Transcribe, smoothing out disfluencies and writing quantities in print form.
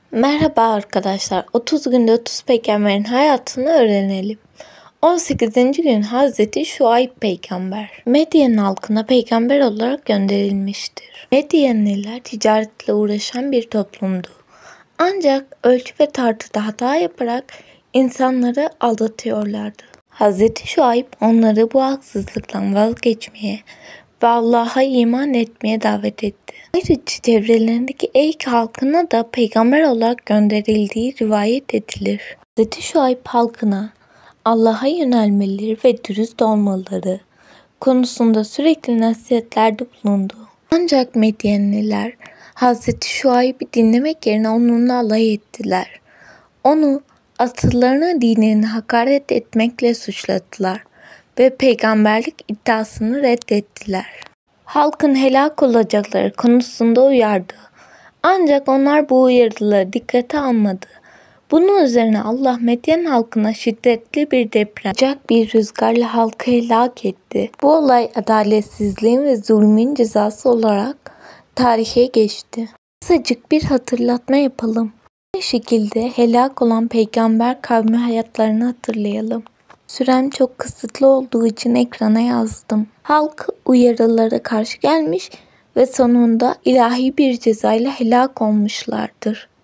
Merhaba arkadaşlar. 30 günde 30 peygamberin hayatını öğrenelim. 18. gün Hazreti Şuayb peygamber Medyen halkına peygamber olarak gönderilmiştir. Medyenliler ticaretle uğraşan bir toplumdu. Ancak ölçü ve tartıda hata yaparak insanları aldatıyorlardı. Hazreti Şuayb onları bu haksızlıktan vazgeçmeye ve Allah'a iman etmeye davet etti. Ayrıca çevrelerindeki Eyk halkına da peygamber olarak gönderildiği rivayet edilir. Hazreti Şuayb halkına Allah'a yönelmeleri ve dürüst olmaları konusunda sürekli nasihatlerde bulundu. Ancak Medyenliler Hazreti Şuayb'i dinlemek yerine onunla alay ettiler. Onu atalarına dinini hakaret etmekle suçladılar ve peygamberlik iddiasını reddettiler. Halkın helak olacakları konusunda uyardı. Ancak onlar bu uyarıları dikkate almadı. Bunun üzerine Allah Medyen halkına şiddetli bir deprem, sıcak bir rüzgarla halkı helak etti. Bu olay adaletsizliğin ve zulmün cezası olarak tarihe geçti. Kısacık bir hatırlatma yapalım. Aynı şekilde helak olan peygamber kavmi hayatlarını hatırlayalım. Sürem çok kısıtlı olduğu için ekrana yazdım. Halk uyarılara karşı gelmiş ve sonunda ilahi bir cezayla helak olmuşlardır.